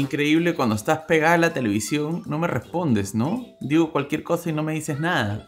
increíble cuando estás pegada a la televisión, no me respondes, ¿no? Digo cualquier cosa y no me dices nada.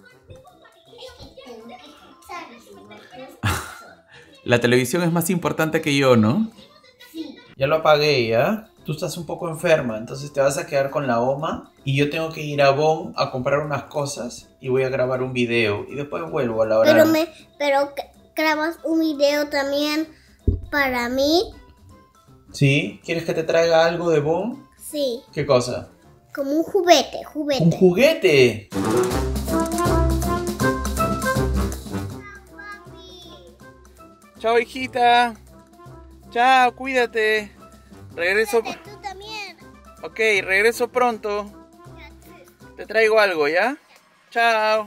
La televisión es más importante que yo, ¿no? Sí. Ya lo apagué, ¿ya? Tú estás un poco enferma, entonces te vas a quedar con la oma y yo tengo que ir a Bonn a comprar unas cosas y voy a grabar un video y después vuelvo a la hora. Pero grabas un video también para mí. ¿Sí? ¿Quieres que te traiga algo de Bonn? Sí. ¿Qué cosa? Como un juguete. ¡Un juguete! Chao, hijita. Chao, cuídate. Regreso. Tú también. Ok, regreso pronto. Te traigo algo, ¿ya? Chao.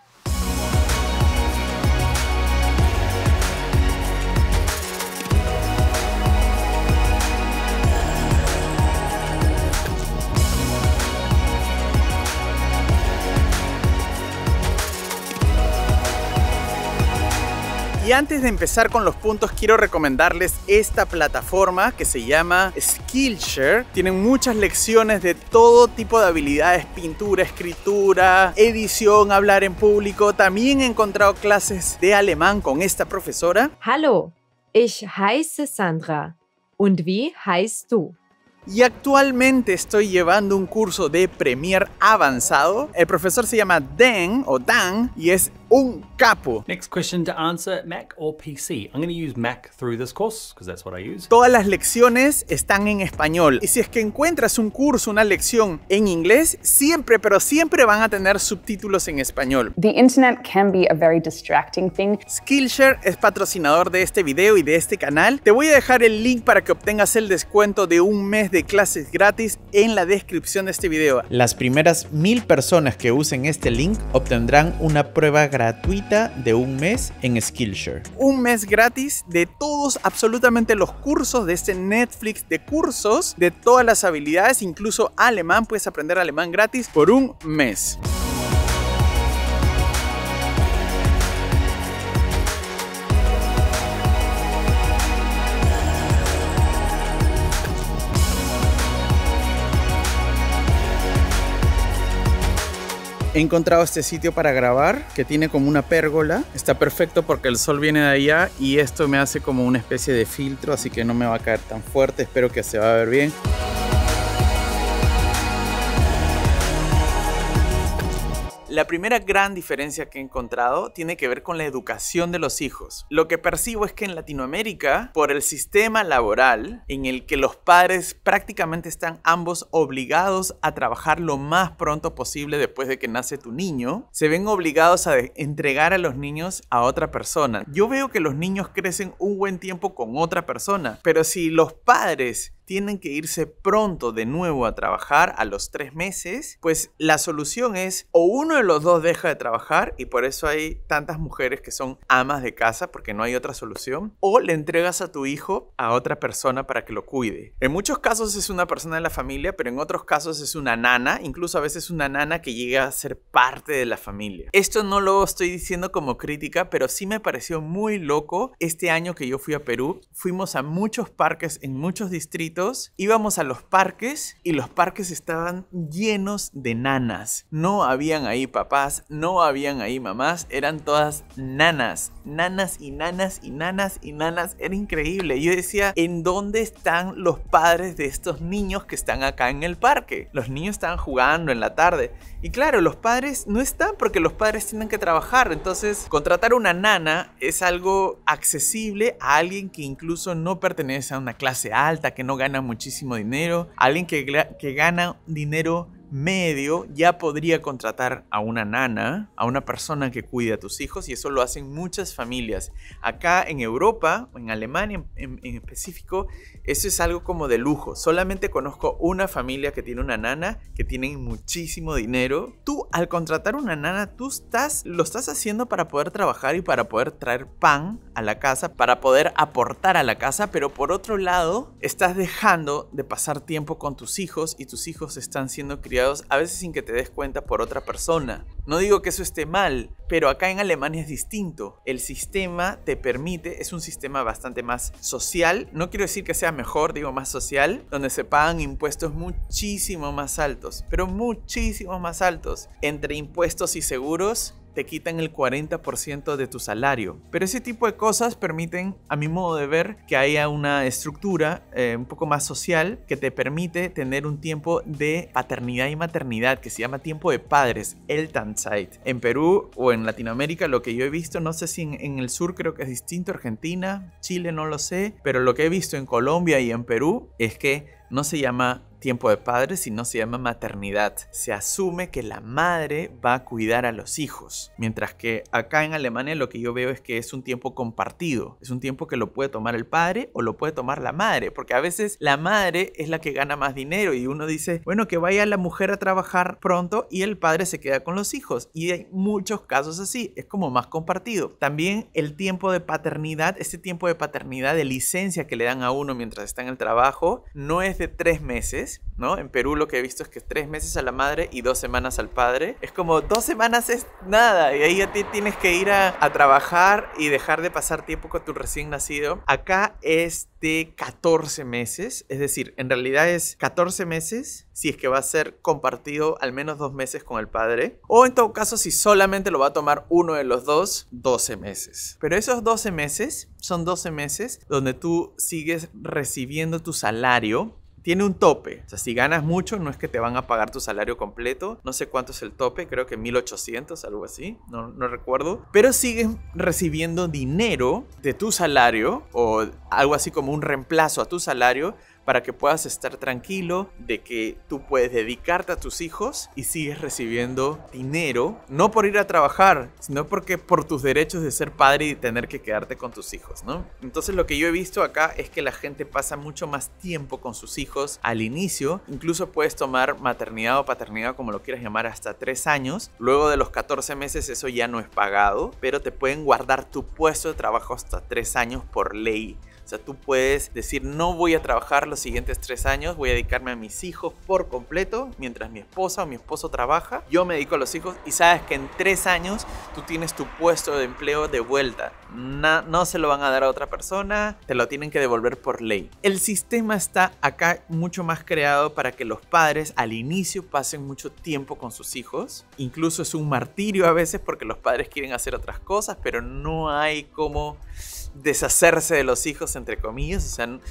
Y antes de empezar con los puntos, quiero recomendarles esta plataforma que se llama Skillshare. Tienen muchas lecciones de todo tipo de habilidades: pintura, escritura, edición, hablar en público. También he encontrado clases de alemán con esta profesora. Hallo, ich heiße Sandra. Und wie heißt du? Y actualmente estoy llevando un curso de Premiere avanzado. El profesor se llama Dan y es un capo. Next question to answer, Mac or PC? I'm going to use Mac through this course because that's what I use. Todas las lecciones están en español. Y si es que encuentras un curso, una lección en inglés, siempre, pero siempre van a tener subtítulos en español. The internet can be a very distracting thing. Skillshare es patrocinador de este video y de este canal. Te voy a dejar el link para que obtengas el descuento de un mes de clases gratis en la descripción de este video. Las primeras 1000 personas que usen este link obtendrán una prueba gratuita de un mes en Skillshare. Un mes gratis de todos, absolutamente los cursos de este Netflix de cursos de todas las habilidades, incluso alemán. Puedes aprender alemán gratis por un mes. He encontrado este sitio para grabar que tiene como una pérgola. Está perfecto porque el sol viene de allá y esto me hace como una especie de filtro, así que no me va a caer tan fuerte. Espero que se va a ver bien. La primera gran diferencia que he encontrado tiene que ver con la educación de los hijos. Lo que percibo es que en Latinoamérica, por el sistema laboral en el que los padres prácticamente están ambos obligados a trabajar lo más pronto posible después de que nace tu niño, se ven obligados a entregar a los niños a otra persona. Yo veo que los niños crecen un buen tiempo con otra persona, pero si los padres tienen que irse pronto de nuevo a trabajar a los 3 meses, pues la solución es o uno de los dos deja de trabajar, y por eso hay tantas mujeres que son amas de casa porque no hay otra solución, o le entregas a tu hijo a otra persona para que lo cuide. En muchos casos es una persona de la familia, pero en otros casos es una nana, incluso a veces una nana que llega a ser parte de la familia. Esto no lo estoy diciendo como crítica, pero sí me pareció muy loco. Este año que yo fui a Perú, fuimos a muchos parques en muchos distritos. Íbamos a los parques y los parques estaban llenos de nanas. No habían ahí papás, no habían ahí mamás, eran todas nanas. Nanas y nanas y nanas y nanas. Era increíble. Yo decía, ¿en dónde están los padres de estos niños que están acá en el parque? Los niños estaban jugando en la tarde. Y claro, los padres no están porque los padres tienen que trabajar. Entonces, contratar una nana es algo accesible a alguien que incluso no pertenece a una clase alta, que no gana muchísimo dinero. Alguien que gana dinero medio ya podría contratar a una nana, a una persona que cuide a tus hijos, y eso lo hacen muchas familias. Acá en Europa, en Alemania en específico, eso es algo como de lujo. Solamente conozco una familia que tiene una nana, que tienen muchísimo dinero. Tú, al contratar una nana, lo estás haciendo para poder trabajar y para poder traer pan a la casa, para poder aportar a la casa, pero por otro lado, estás dejando de pasar tiempo con tus hijos y tus hijos están siendo criados estudiados, a veces sin que te des cuenta, por otra persona. No digo que eso esté mal, pero acá en Alemania es distinto. El sistema te permite, es un sistema bastante más social, no quiero decir que sea mejor, digo más social, donde se pagan impuestos muchísimo más altos, pero muchísimo más altos. Entre impuestos y seguros, te quitan el 40% de tu salario. Pero ese tipo de cosas permiten, a mi modo de ver, que haya una estructura un poco más social que te permite tener un tiempo de paternidad y maternidad que se llama tiempo de padres, Elternzeit. En Perú o en Latinoamérica, lo que yo he visto, no sé si en el sur creo que es distinto, Argentina, Chile no lo sé, pero lo que he visto en Colombia y en Perú es que no se llama tiempo de padres, sino se llama maternidad. Se asume que la madre va a cuidar a los hijos, mientras que acá en Alemania lo que yo veo es que es un tiempo compartido. Es un tiempo que lo puede tomar el padre o lo puede tomar la madre, porque a veces la madre es la que gana más dinero y uno dice, bueno, que vaya la mujer a trabajar pronto y el padre se queda con los hijos. Y hay muchos casos así, es como más compartido. También el tiempo de paternidad, este tiempo de paternidad de licencia que le dan a uno mientras está en el trabajo, no es de 3 meses, ¿no? En Perú lo que he visto es que es 3 meses a la madre y 2 semanas al padre. Es como 2 semanas es nada y ahí ya tienes que ir a trabajar y dejar de pasar tiempo con tu recién nacido. Acá es de 14 meses, es decir, en realidad es 14 meses si es que va a ser compartido al menos 2 meses con el padre, o en todo caso si solamente lo va a tomar uno de los dos, 12 meses. Pero esos 12 meses son 12 meses donde tú sigues recibiendo tu salario. Tiene un tope, o sea, si ganas mucho no es que te van a pagar tu salario completo, no sé cuánto es el tope, creo que 1.800, algo así, no recuerdo, pero sigues recibiendo dinero de tu salario o algo así como un reemplazo a tu salario para que puedas estar tranquilo de que tú puedes dedicarte a tus hijos y sigues recibiendo dinero, no por ir a trabajar, sino porque por tus derechos de ser padre y tener que quedarte con tus hijos, ¿no? Entonces lo que yo he visto acá es que la gente pasa mucho más tiempo con sus hijos al inicio, incluso puedes tomar maternidad o paternidad, como lo quieras llamar, hasta 3 años, luego de los 14 meses eso ya no es pagado, pero te pueden guardar tu puesto de trabajo hasta 3 años por ley. O sea, tú puedes decir, no voy a trabajar los siguientes 3 años, voy a dedicarme a mis hijos por completo, mientras mi esposa o mi esposo trabaja, yo me dedico a los hijos y sabes que en 3 años tú tienes tu puesto de empleo de vuelta. No se lo van a dar a otra persona, te lo tienen que devolver por ley. El sistema está acá mucho más creado para que los padres al inicio pasen mucho tiempo con sus hijos. Incluso es un martirio a veces porque los padres quieren hacer otras cosas, pero no hay como deshacerse de los hijos, entre comillas. O sea,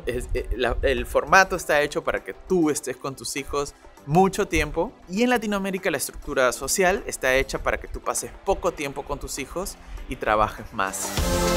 el formato está hecho para que tú estés con tus hijos mucho tiempo, y en Latinoamérica la estructura social está hecha para que tú pases poco tiempo con tus hijos y trabajes más.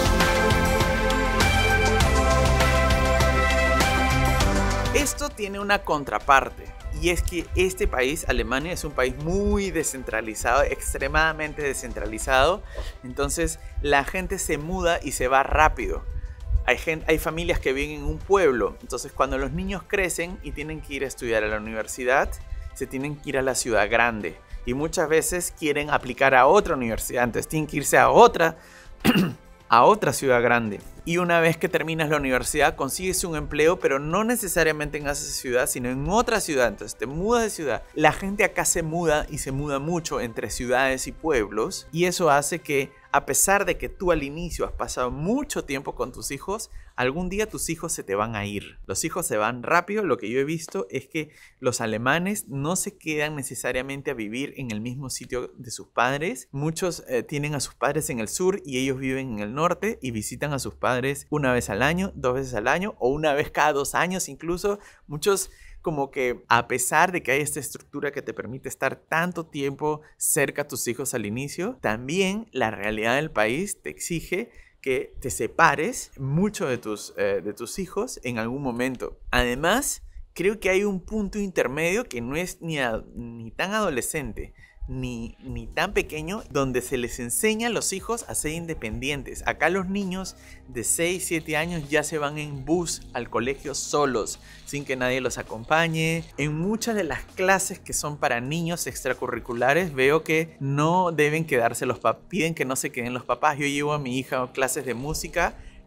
Esto tiene una contraparte, y es que este país, Alemania, es un país muy descentralizado, extremadamente descentralizado. Entonces la gente se muda y se va rápido. Hay familias que viven en un pueblo, entonces cuando los niños crecen y tienen que ir a estudiar a la universidad, se tienen que ir a la ciudad grande. Y muchas veces quieren aplicar a otra universidad, entonces tienen que irse a otra ciudad grande. Y una vez que terminas la universidad, consigues un empleo, pero no necesariamente en esa ciudad, sino en otra ciudad. Entonces te mudas de ciudad. La gente acá se muda y se muda mucho entre ciudades y pueblos. Y eso hace que, a pesar de que tú al inicio has pasado mucho tiempo con tus hijos, algún día tus hijos se te van a ir. Los hijos se van rápido. Lo que yo he visto es que los alemanes no se quedan necesariamente a vivir en el mismo sitio de sus padres. Muchos tienen a sus padres en el sur y ellos viven en el norte y visitan a sus padres una vez al año, 2 veces al año o una vez cada 2 años incluso. Muchos, como que a pesar de que hay esta estructura que te permite estar tanto tiempo cerca a tus hijos al inicio, también la realidad del país te exige que te separes mucho de tus hijos en algún momento. Además, creo que hay un punto intermedio que no es ni tan adolescente ni tan pequeño, donde se les enseña a los hijos a ser independientes. Acá los niños de 6, 7 años ya se van en bus al colegio solos, sin que nadie los acompañe. En muchas de las clases que son para niños extracurriculares veo que no deben quedarse los papás, piden que no se queden los papás. Yo llevo a mi hija a clases de música.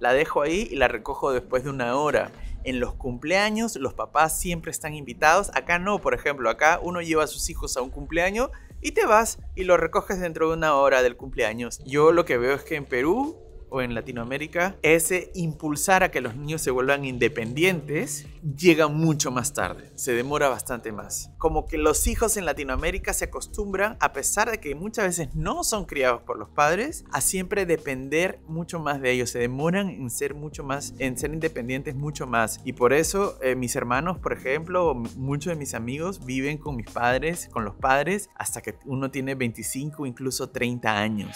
la dejo ahí y la recojo después de 1 hora. En los cumpleaños los papás siempre están invitados. Acá no, por ejemplo, acá uno lleva a sus hijos a un cumpleaños y te vas y lo recoges dentro de 1 hora del cumpleaños. Yo lo que veo es que en Perú o en Latinoamérica, ese impulsar a que los niños se vuelvan independientes llega mucho más tarde, se demora bastante más. Como que los hijos en Latinoamérica se acostumbran, a pesar de que muchas veces no son criados por los padres, a siempre depender mucho más de ellos, se demoran en ser mucho más, en ser independientes mucho más. Y por eso mis hermanos, por ejemplo, o muchos de mis amigos viven con mis padres, con los padres, hasta que uno tiene 25, incluso 30 años.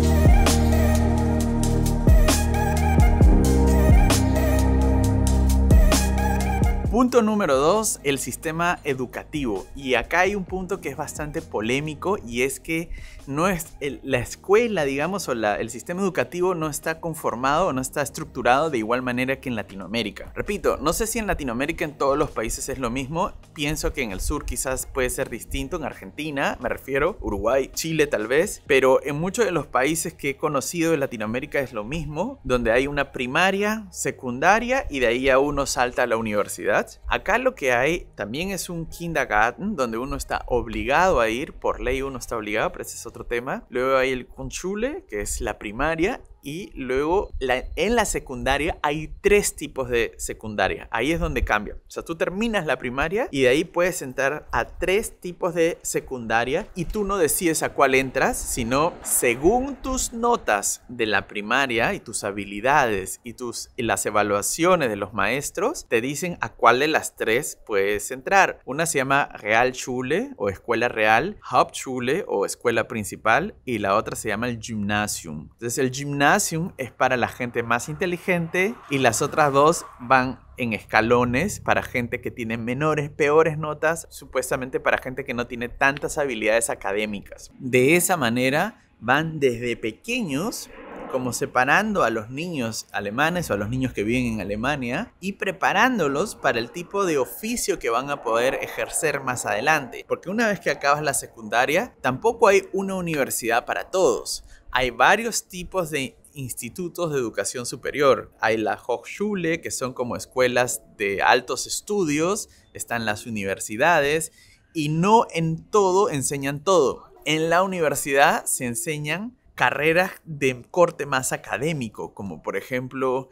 Punto número 2, el sistema educativo. Y acá hay un punto que es bastante polémico y es que no es la escuela, digamos, o el sistema educativo no está conformado o no está estructurado de igual manera que en Latinoamérica. Repito, no sé si en Latinoamérica en todos los países es lo mismo. Pienso que en el sur quizás puede ser distinto, en Argentina, me refiero, Uruguay, Chile tal vez, pero en muchos de los países que he conocido de Latinoamérica es lo mismo, donde hay una primaria, secundaria y de ahí ya uno salta a la universidad. Acá lo que hay también es un kindergarten donde uno está obligado a ir, por ley uno está obligado, pero ese es otro tema. Luego hay el Grundschule, que es la primaria, y luego en la secundaria hay 3 tipos de secundaria. Ahí es donde cambia. O sea, tú terminas la primaria y de ahí puedes entrar a 3 tipos de secundaria y tú no decides a cuál entras, sino según tus notas de la primaria y tus habilidades y las evaluaciones de los maestros, te dicen a cuál de las 3 puedes entrar. Una se llama Realschule o escuela real, Hauptschule o escuela principal, y la otra se llama el Gymnasium. Entonces el Gymnasium es para la gente más inteligente y las otras 2 van en escalones para gente que tiene peores notas, supuestamente para gente que no tiene tantas habilidades académicas. De esa manera van desde pequeños como separando a los niños alemanes o a los niños que viven en Alemania y preparándolos para el tipo de oficio que van a poder ejercer más adelante. Porque una vez que acabas la secundaria, tampoco hay una universidad para todos. Hay varios tipos de institutos de educación superior. Hay la Hochschule, que son como escuelas de altos estudios, están las universidades y no en todo enseñan todo. En la universidad se enseñan carreras de corte más académico, como por ejemplo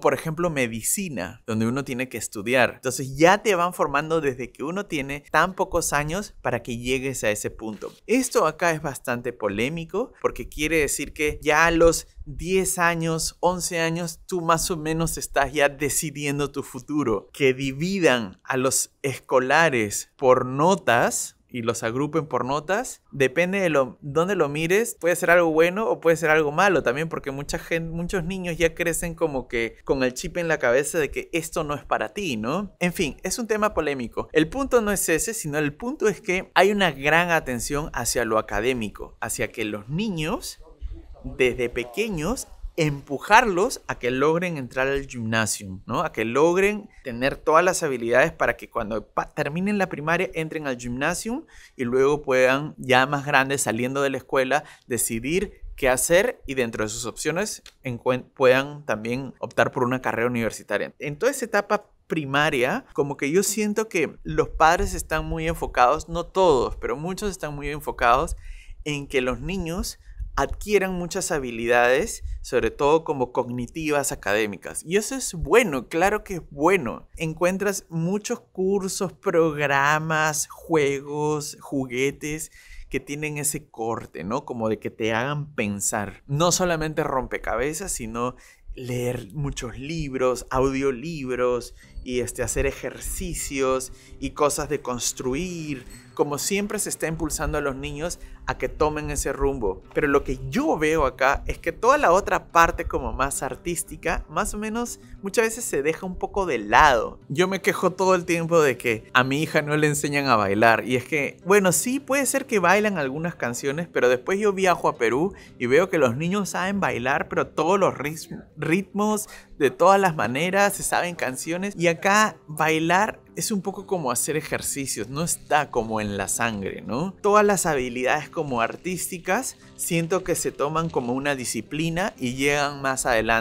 medicina, donde uno tiene que estudiar. Entonces ya te van formando desde que uno tiene tan pocos años para que llegues a ese punto. Esto acá es bastante polémico porque quiere decir que ya a los 10 años, 11 años, tú más o menos estás ya decidiendo tu futuro. Que dividan a los escolares por notas y los agrupen por notas, depende de dónde lo mires, puede ser algo bueno o puede ser algo malo también, porque muchos niños ya crecen como que con el chip en la cabeza de que esto no es para ti, ¿no? En fin, es un tema polémico. El punto no es ese, sino el punto es que hay una gran atención hacia lo académico, hacia que los niños desde pequeños empujarlos a que logren entrar al gymnasium, ¿no? A que logren tener todas las habilidades para que cuando terminen la primaria entren al gymnasium y luego puedan, ya más grandes, saliendo de la escuela, decidir qué hacer y dentro de sus opciones puedan también optar por una carrera universitaria. En toda esa etapa primaria, como que yo siento que los padres están muy enfocados, no todos, pero muchos están muy enfocados en que los niños adquieran muchas habilidades, sobre todo como cognitivas académicas. Y eso es bueno, claro que es bueno. Encuentras muchos cursos, programas, juegos, juguetes que tienen ese corte, ¿no? Como de que te hagan pensar. No solamente rompecabezas, sino leer muchos libros, audiolibros y hacer ejercicios y cosas de construir. Como siempre se está impulsando a los niños a que tomen ese rumbo. Pero lo que yo veo acá es que toda la otra parte como más artística, más o menos muchas veces se deja un poco de lado. Yo me quejo todo el tiempo de que a mi hija no le enseñan a bailar. Y es que, bueno, sí puede ser que bailan algunas canciones, pero después yo viajo a Perú y veo que los niños saben bailar, pero todos los ritmos, de todas las maneras, se saben canciones. Y acá bailar es un poco como hacer ejercicios, no está como en la sangre, ¿no? Todas las habilidades como artísticas siento que se toman como una disciplina y llegan más adelante.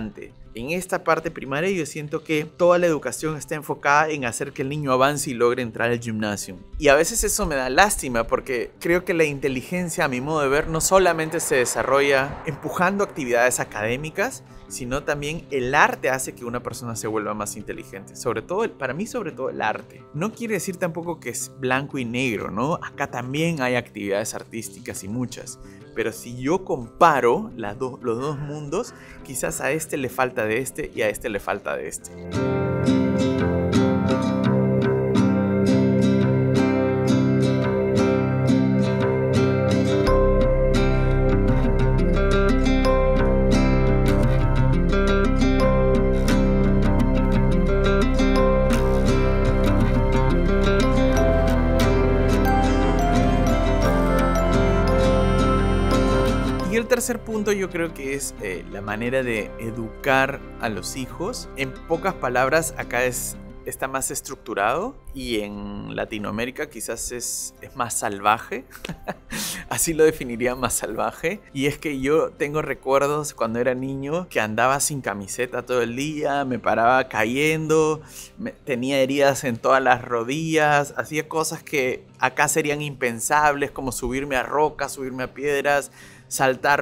En esta parte primaria yo siento que toda la educación está enfocada en hacer que el niño avance y logre entrar al gimnasio. Y a veces eso me da lástima porque creo que la inteligencia, a mi modo de ver, no solamente se desarrolla empujando actividades académicas, sino también el arte hace que una persona se vuelva más inteligente. Sobre todo, para mí, sobre todo el arte. No quiere decir tampoco que es blanco y negro, ¿no? Acá también hay actividades artísticas y muchas. Pero si yo comparo los dos mundos, quizás a este le falta de este y a este le falta de este. El tercer punto yo creo que es la manera de educar a los hijos. En pocas palabras, acá está más estructurado y en Latinoamérica quizás es más salvaje. Así lo definiría, más salvaje. Y es que yo tengo recuerdos cuando era niño que andaba sin camiseta todo el día, me paraba cayendo, tenía heridas en todas las rodillas, hacía cosas que acá serían impensables, como subirme a rocas, subirme a piedras, saltar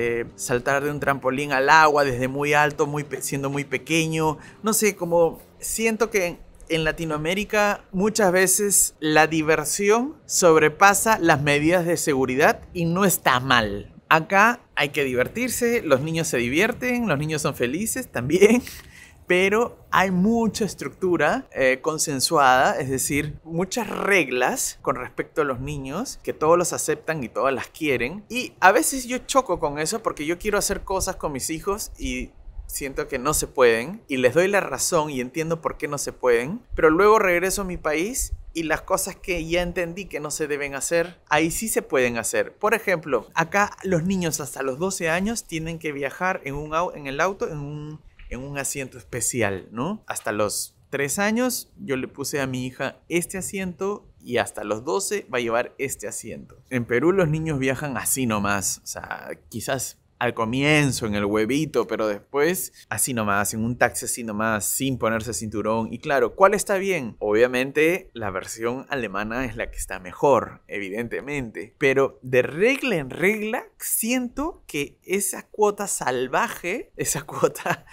de un trampolín al agua desde muy alto, siendo muy pequeño. No sé, como siento que en Latinoamérica muchas veces la diversión sobrepasa las medidas de seguridad y no está mal. Acá hay que divertirse, los niños se divierten, los niños son felices también. Pero hay mucha estructura consensuada, es decir, muchas reglas con respecto a los niños que todos los aceptan y todas las quieren. Y a veces yo choco con eso porque yo quiero hacer cosas con mis hijos y siento que no se pueden. Y les doy la razón y entiendo por qué no se pueden. Pero luego regreso a mi país y las cosas que ya entendí que no se deben hacer, ahí sí se pueden hacer. Por ejemplo, acá los niños hasta los 12 años tienen que viajar en el auto en un asiento especial, ¿no? Hasta los 3 años yo le puse a mi hija este asiento y hasta los 12 va a llevar este asiento. En Perú los niños viajan así nomás, o sea, quizás al comienzo en el huevito, pero después así nomás, en un taxi así nomás, sin ponerse cinturón. Y claro, ¿cuál está bien? Obviamente la versión alemana es la que está mejor, evidentemente. Pero de regla en regla, siento que esa cuota salvaje, esa cuota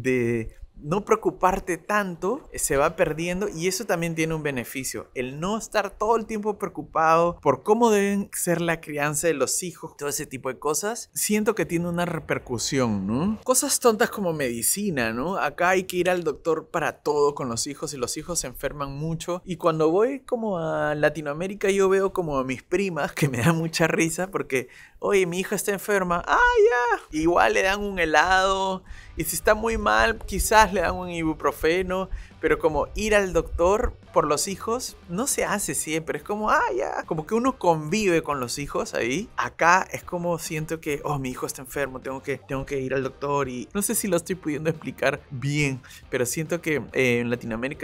de no preocuparte tanto, se va perdiendo, y eso también tiene un beneficio. El no estar todo el tiempo preocupado por cómo deben ser la crianza de los hijos, todo ese tipo de cosas, siento que tiene una repercusión, ¿no? Cosas tontas como medicina, ¿no? Acá hay que ir al doctor para todo con los hijos y los hijos se enferman mucho. Y cuando voy como a Latinoamérica yo veo como a mis primas, que me da mucha risa porque, oye, mi hija está enferma, ya, igual le dan un helado. Y si está muy mal, quizás le dan un ibuprofeno. Pero como ir al doctor por los hijos no se hace siempre. Es como, ya. Como que uno convive con los hijos ahí. Acá es como siento que, mi hijo está enfermo, tengo que ir al doctor. Y no sé si lo estoy pudiendo explicar bien. Pero siento que en Latinoamérica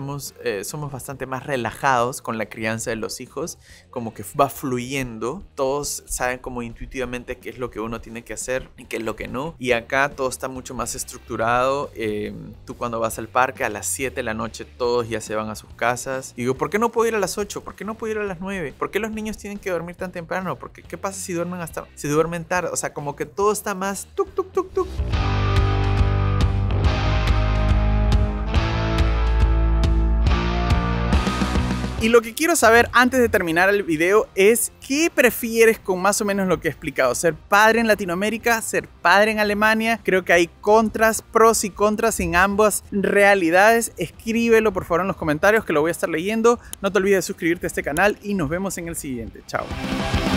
somos bastante más relajados con la crianza de los hijos. Como que va fluyendo. Todos saben como intuitivamente qué es lo que uno tiene que hacer y qué es lo que no. Y acá todo está mucho más estructurado. Tú cuando vas al parque a las 7 de la noche todos ya se van a sus casas. Y digo, ¿por qué no puedo ir a las 8? ¿Por qué no puedo ir a las 9? ¿Por qué los niños tienen que dormir tan temprano? Porque ¿qué pasa si duermen tarde? O sea, como que todo está más tuk, tuk, tuk, tuk. Y lo que quiero saber antes de terminar el video es ¿qué prefieres con más o menos lo que he explicado? ¿Ser padre en Latinoamérica? ¿Ser padre en Alemania? Creo que hay pros y contras en ambas realidades. Escríbelo por favor en los comentarios que lo voy a estar leyendo. No te olvides de suscribirte a este canal y nos vemos en el siguiente. Chao.